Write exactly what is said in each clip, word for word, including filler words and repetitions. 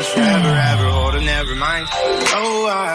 forever, ever hold a never mind. Oh, I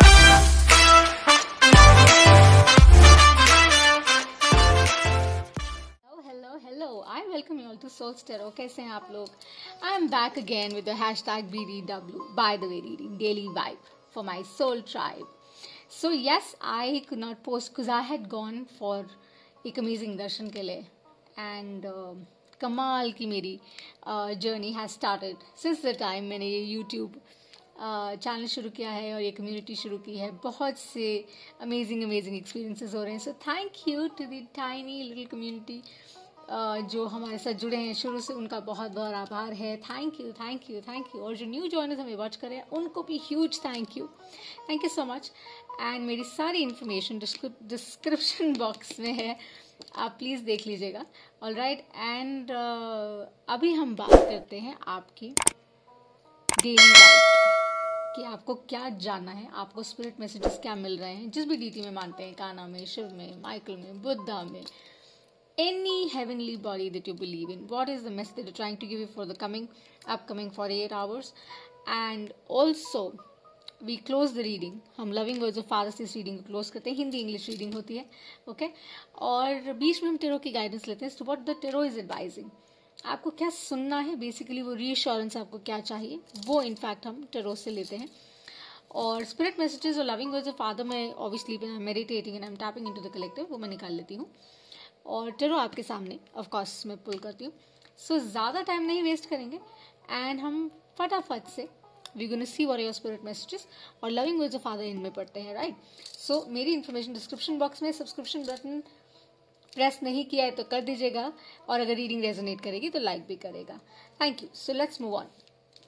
I welcome you all to Soul Tarot. कैसे हैं आप लोग? I am back again with the hashtag B D W, by the way reading, daily vibe for my soul tribe. So yes, I could not post because I had gone for एक amazing दर्शन के लिए and uh, कमाल की मेरी uh, journey has started since the time मैंने ये YouTube channel uh, शुरू किया है और ये कम्युनिटी शुरू की है. बहुत से अमेजिंग अमेजिंग एक्सपीरियंसेस हो रहे हैं. So thank you to the tiny little community जो हमारे साथ जुड़े हैं शुरू से, उनका बहुत बहुत आभार है. Thank you thank you thank you. और जो न्यू जॉइनर्स हमें वॉच कर रहे हैं उनको भी huge thank you thank you so much. And मेरी सारी इन्फॉर्मेशन डिस्क्रिप्शन बॉक्स में है, आप प्लीज़ देख लीजिएगा. All right. एंड अभी हम बात करते हैं आपकी डेली लाइफ कि आपको क्या जानना है, आपको स्पिरिट मैसेजेस क्या मिल रहे हैं जिस भी डीटी में मानते हैं, कान्हा में, शिव में, माइकल में, बुद्धा में, any heavenly body that you believe in. What is the message that you're trying to give you for the coming upcoming forty-eight hours? And also we close the reading. हम loving words of father से इस reading को close करते हैं. Hindi English reading होती है, okay okay? और बीच में हम टेरो की गाइडेंस लेते हैं. What the tarot is advising, आपको क्या सुनना है, बेसिकली वो रीअश्योरेंस आपको क्या चाहिए, वो इनफैक्ट हम टेरो से लेते हैं. और स्पिरिट मैसेजेस और लविंग वर्ड्स ऑफ फादर में obviously meditating and I am tapping into the collective, वो मैं निकाल लेती हूँ. और टेरो आपके सामने ऑफ कोर्स मैं पुल करती हूँ. सो ज़्यादा टाइम नहीं वेस्ट करेंगे एंड हम फटाफट से we gonna see what are your spirit messages और लविंग वर्ड्स ऑफ फादर इनमें पढ़ते हैं. राइट. सो मेरी इन्फॉर्मेशन डिस्क्रिप्शन बॉक्स में, सब्सक्रिप्शन बटन प्रेस नहीं किया है तो कर दीजिएगा, और अगर रीडिंग रेजोनेट करेगी तो लाइक भी करेगा. Thank you. So let's move on.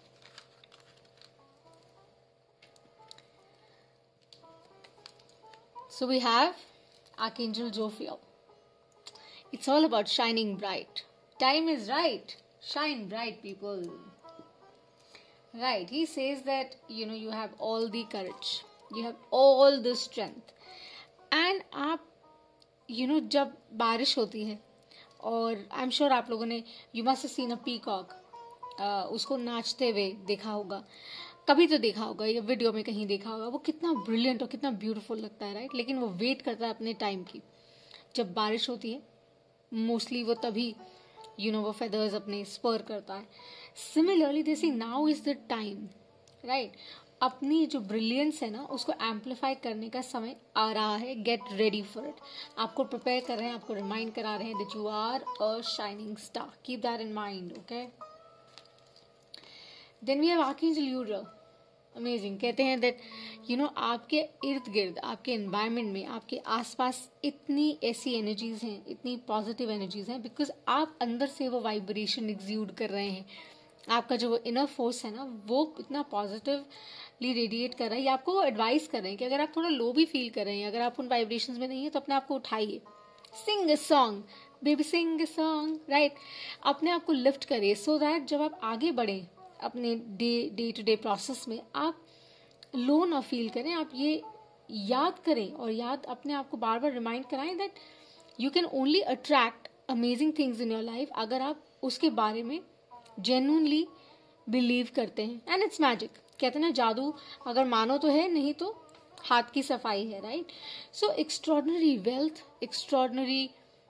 So we have archangel Jophiel. It's all about shining bright. Time is right. Shine bright, people. Right. He says that, you know, you have all the courage. You have all the strength. And आप, you know, जब बारिश होती है, और I'm sure आप लोगों ने, you must have seen a peacock, uh, उसको नाचते हुए देखा होगा. कभी तो देखा होगा या वीडियो में कहीं देखा होगा. वो कितना ब्रिलियंट और कितना ब्यूटीफुल लगता है. राइट. लेकिन वो वेट करता है अपने टाइम की. जब बारिश होती है मोस्टली वो तभी यू नो वो फेदर्स अपने स्पर करता है. Similarly they say now is the time. Right. अपनी जो ब्रिलियंस है ना उसको एम्पलीफाई करने का समय आ रहा है. Get ready for it. आपको प्रिपेयर कर रहे हैं, आपको रिमाइंड करा रहे हैं that you are a shining star. Keep that in mind. Okay. Then we have archangel Uriel. Amazing. कहते हैं दैट यू नो आपके इर्द गिर्द, आपके एनवायरनमेंट में, आपके आसपास इतनी ऐसी एनर्जीज हैं, इतनी पॉजिटिव एनर्जीज हैं, बिकॉज आप अंदर से वो वाइब्रेशन एग्ज्यूड कर रहे हैं. आपका जो वो इनर फोर्स है ना वो इतना पॉजिटिवली रेडिएट कर रहा है. ये आपको वो एडवाइस कर रहे हैं कि अगर आप थोड़ा लो भी फील कर रहे हैं, अगर आप उन वाइब्रेशंस में नहीं है तो अपने आप को उठाइए. Sing a song baby, sing a song. Right. अपने आप को लिफ्ट करिए सो दैट जब आप आगे बढ़ें अपने day day to day process में आप लो ना फील करें. आप ये याद करें और याद अपने आप को बार बार रिमाइंड कराएं that you can only attract amazing things in your life अगर आप उसके बारे में जेन्युइनली बिलीव करते हैं. And it's magic. कहते हैं ना जादू अगर मानो तो है, नहीं तो हाथ की सफाई है. Right. So extraordinary wealth, extraordinary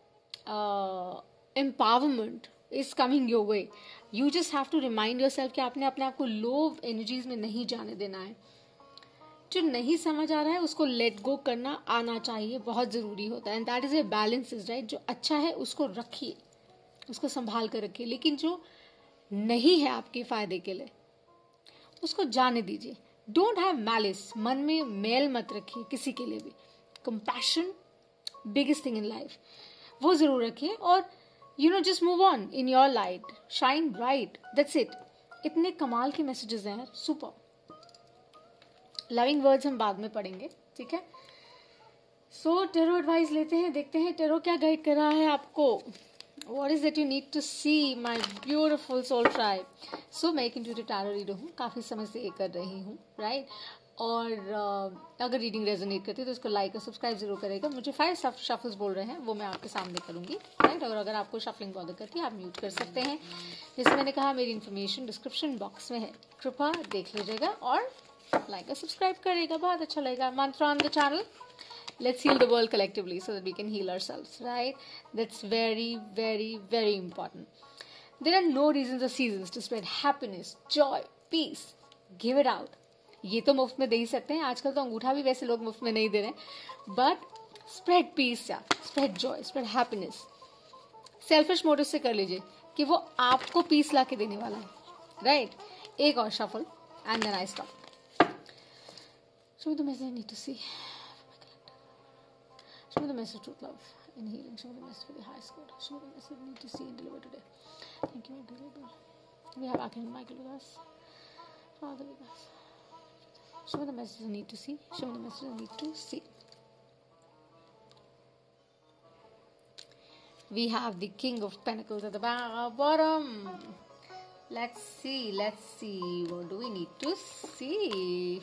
empowerment is coming your way. You just have to remind yourself कि आपने अपने आप को लो एनर्जीज में नहीं जाने देना है. जो नहीं समझ आ रहा है उसको लेट गो करना आना चाहिए, बहुत ज़रूरी होता है. And that is a balance. Is right. जो अच्छा है उसको रखिए, उसको संभाल कर रखिए, लेकिन जो नहीं है आपके फायदे के लिए उसको जाने दीजिए. Don't have malice. मन में मेल मत रखिए किसी के लिए भी. Compassion biggest thing in life, वो जरूर रखिए. और you know just move on in your light. Shine bright. That's it. इतने कमाल के मैसेजेस हैं यार. सुपर. लविंग वर्ड्स हम बाद में पढ़ेंगे. ठीक है. सो टेरो एडवाइस लेते हैं, देखते हैं टेरो क्या गाइड कर रहा है आपको. What is that you need to see, my beautiful soul tribe? So मैं एक इंट्यूटिव टैरो रीडर हूँ, काफ़ी समय से ये कर रही हूँ. राइट. और uh, अगर रीडिंग रेजोनेट करती है तो इसको लाइक और सब्सक्राइब जरूर करेगा. मुझे फाइव शफल्स बोल रहे हैं, वो मैं आपके सामने करूंगी, राइट. और अगर आपको शफलिंग बॉदर करती है आप म्यूट कर सकते हैं. जैसे मैंने कहा मेरी इन्फॉर्मेशन डिस्क्रिप्शन बॉक्स में है, कृपया देख लीजिएगा और लाइक और सब्सक्राइब करेगा, बहुत अच्छा लगेगा. Mantra on the channel. Let's heal the world collectively so that we can heal ourselves, right? That's very, very, very important. There are no reasons or seasons to spread happiness, joy, peace. Give it out. ये तो मुफ्त में दे ही सकते हैं. आजकल तो अंगूठा भी वैसे लोग मुफ्त में नहीं दे रहे हैं. But spread peace या spread joy, spread happiness. Selfish motive से कर लीजिए कि वो आपको peace ला के देने वाला है, right? एक और shuffle and then I stop. Show me the message I need to see. Show me the message of truth, love, and healing. Show me the message for the highest good. Show me the message I need to see and deliver today. Thank you, deliver. We have Archangel Michael with us. Father with us. Show me the message I need to see. Show me the message I need to see. We have the King of Pentacles at the bottom. Let's see. Let's see. What do we need to see?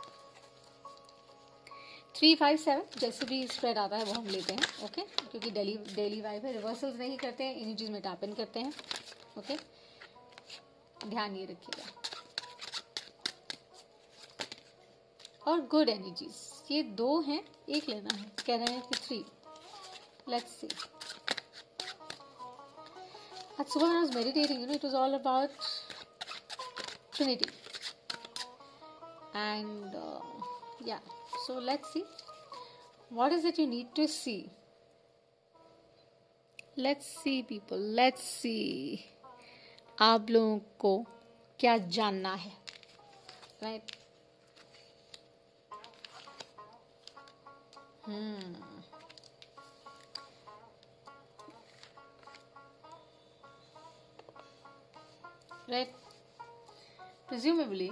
Three five seven जैसे भी spread आता है वो हम लेते हैं, okay. क्योंकि daily daily vibe है, रिवर्सल्स नहीं करते हैं, एनर्जीज में टैप इन करते हैं, ओके. ध्यान ये रखिएगा. और गुड एनर्जीज ये दो हैं, एक लेना है, कह रहे हैं कि थ्री. Let's see. आज सुबह मैं was meditating, you know, it was all about trinity and या. So let's see. What is it you need to see? Let's see people. Let's see. आप लोगों को क्या जानना है, right? Hmm. Right? Presumably,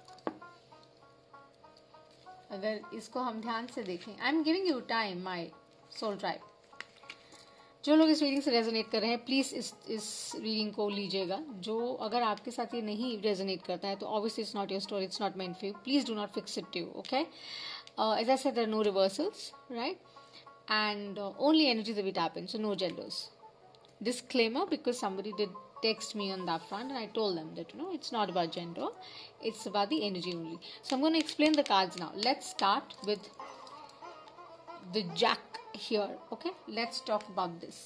अगर इसको हम ध्यान से देखें, I am giving you time my soul tribe. जो लोग इस रीडिंग से रेजोनेट कर रहे हैं प्लीज इस इस रीडिंग को लीजिएगा. जो अगर आपके साथ ये नहीं रेजोनेट करता है तो obviously it's not your story, it's not meant for you. Please do not fix it to you, okay. As I said there are no reversals, right, and only energy that we tap in, so no genders. Disclaimer, because somebody did text me on that front and I told them that, you know, it's not about gender, it's about the energy only. So I'm going to explain the cards now. Let's start with the Jack here, okay. Let's talk about this.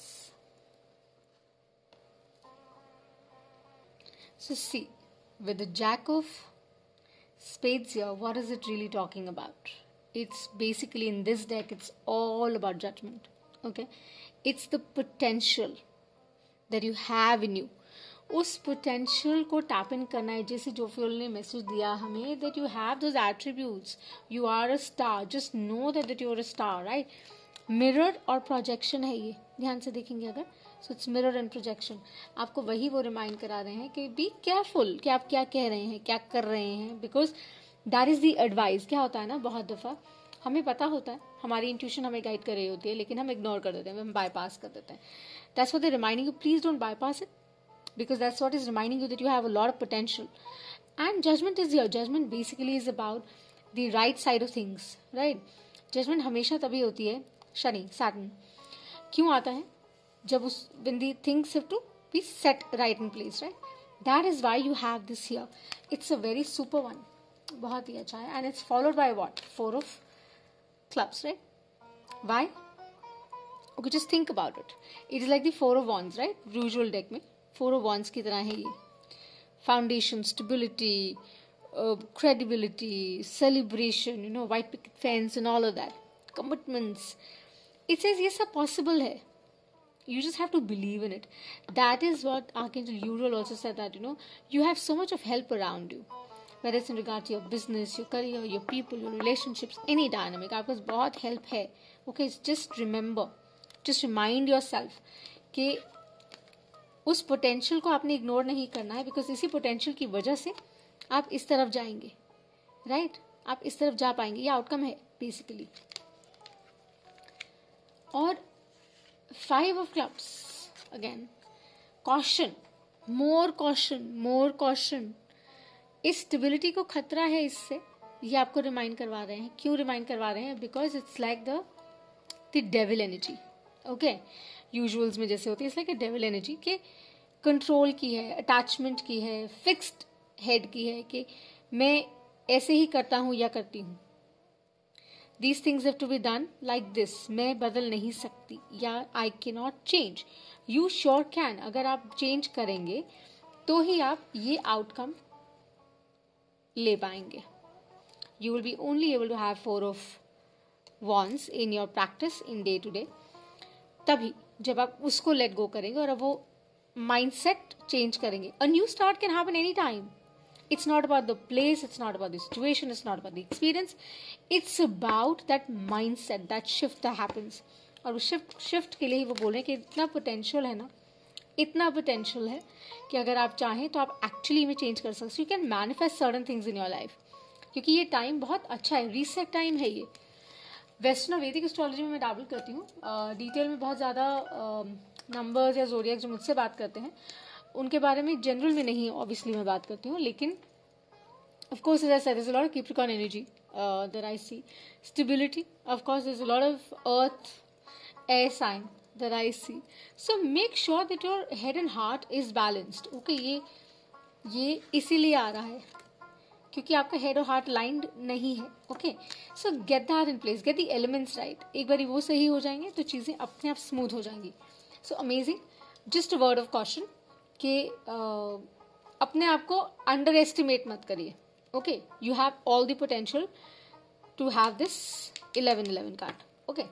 So see, with the Jack of Spades here, what is it really talking about? It's basically, in this deck, it's all about judgment, okay. It's the potential that you have in you. उस potential को tap in करना है. जैसे जो fuel ने message दिया हमें, that you have those attributes, you are a star, just know that that you are a star, right. Mirror और प्रोजेक्शन है ये, ध्यान से देखेंगे अगर, so it's mirror and projection. आपको वही वो रिमाइंड करा रहे हैं कि बी केयरफुल कि आप क्या कह रहे हैं, क्या कर रहे हैं, because that is the advice. क्या होता है ना, बहुत दफ़ा हमें पता होता है, हमारी इंट्यूशन हमें गाइड कर रही होती है, लेकिन हम इग्नोर कर देते हैं, हम बाईपास कर देते हैं. That's what they reminding you, please don't bypass it, because that's what is reminding you that you have a lot of potential. And judgment is here. Judgment basically is about the right side of things, right? Judgment हमेशा तभी होती है, Shani, Saturn. क्यों आता है? जब उस when the things have to be set right in place, right? That is why you have this here. It's a very super one. बहुत ही अच्छा है. And it's followed by what? Four of clubs, right? Why? Okay, just think about it. It is like the four of wands, right? Usual deck में four of wands की तरह है ये. Foundation, stability, credibility, celebration, you know, white picket fence and all of that, commitments. It says yes, are possible hai. You just have to believe in it. That is what Archangel Uriel also said, that, you know, you have so much of help around you. Whether it's in regard to your business, your career, your people, your relationships, any dynamic. आपके पास बहुत help है. Okay, just remember, just remind yourself कि उस potential को आपने ignore नहीं करना है, बिकॉज इसी पोटेंशियल की वजह से आप इस तरफ जाएंगे, राइट right? आप इस तरफ जा पाएंगे. ये आउटकम है बेसिकली. और five of clubs again, caution, more caution, more caution. इस स्टेबिलिटी को खतरा है इससे, ये आपको रिमाइंड करवा रहे हैं. क्यों रिमाइंड करवा रहे हैं? Because it's like the the devil energy. Okay, usuals में जैसे होती है, it's like a devil energy के कंट्रोल की है, अटैचमेंट की है, फिक्स्ड हेड की है कि मैं ऐसे ही करता हूं या करती हूं. These things have to be done like this. मैं बदल नहीं सकती या I can not change. You sure can. अगर आप चेंज करेंगे तो ही आप ये आउटकम ले पाएंगे. You will be only able to have four of wands in your practice in day to day. तभी जब आप उसको लेट गो करेंगे और अब वो माइंडसेट चेंज करेंगे. A new start can happen any time. It's not about the place, it's not about the situation, it's not about the experience. It's about that mindset, that shift that happens. और उस shift shift के लिए ही वो बोल रहे हैं कि इतना पोटेंशियल है ना, इतना पोटेंशियल है कि अगर आप चाहें तो आप एक्चुअली में चेंज कर सकते. You can manifest certain things in your life. क्योंकि ये टाइम बहुत अच्छा है, रीसेट टाइम है ये. वेस्टर्न और वैदिक एस्ट्रोलॉजी में मैं डाबल करती हूँ. डिटेल में बहुत ज़्यादा नंबर्स या जोडिएक जो मुझसे बात करते हैं उनके बारे में जनरल में नहीं ऑब्वियसली मैं बात करती हूँ. लेकिन of course, as I said, there's a lot of Capricorn energy uh, that I see. Stability, of course, there's a lot of earth, air sign that I see. So make sure that your head and heart is balanced. Okay, ये ये इसीलिए आ रहा है क्योंकि आपका head और heart lined नहीं है. Okay, so get that in place, get the elements right. एक बारी वो सही हो जाएंगे तो चीज़ें अपने आप smooth हो जाएंगी. So amazing. Just a word of caution कि uh, अपने आप को underestimate मत करिए. Okay, you have all the potential to have this eleven eleven card. Okay,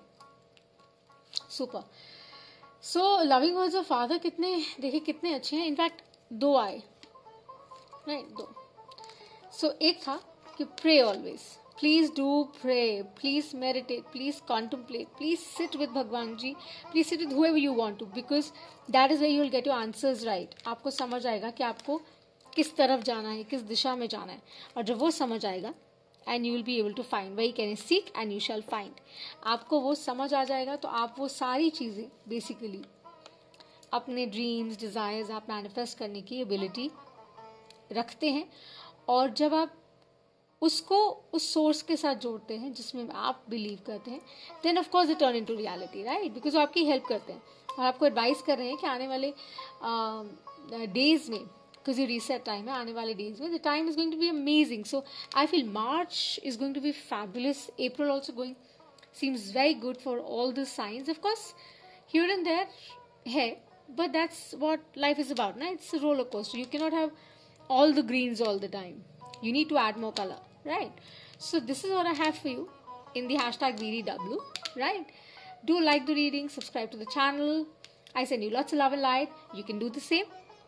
super. So loving words of father कितने देखिए कितने अच्छे हैं. इनफैक्ट दो आए, right? दो. So एक था कि pray always. Please do pray. Please meditate. Please contemplate. Please sit with भगवान जी. Please sit with whoever you want to, because that is where you will get your answers right. आपको समझ आएगा कि आपको किस तरफ जाना है, किस दिशा में जाना है. और जब वो समझ आएगा and you will be able to find. वही can seek and you shall find. आपको वो समझ आ जाएगा तो आप वो सारी चीज़ें बेसिकली अपने ड्रीम्स, डिज़ायर्स आप मैनिफेस्ट करने की एबिलिटी रखते हैं. और जब आप उसको उस सोर्स के साथ जोड़ते हैं जिसमें आप बिलीव करते हैं, then of course it turn into reality, right? Because वो आपकी हेल्प करते हैं और आपको एडवाइस कर रहे हैं कि आने वाले डेज में, because you reset time है आने वाले days में, the time is going to be amazing. So I feel March is going to be fabulous. April also going seems very good for all the signs. Of course, here and there है, but that's what life is about, ना? It's a roller coaster. You cannot have all the greens all the time. You need to add more color, right? So this is what I have for you in the hashtag B D W, right? Do like the reading, subscribe to the channel. I send you lots of love and light. You can do the same.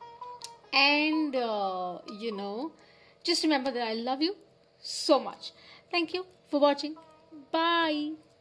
And, uh, you know, just remember that I love you so much. Thank you for watching. Bye.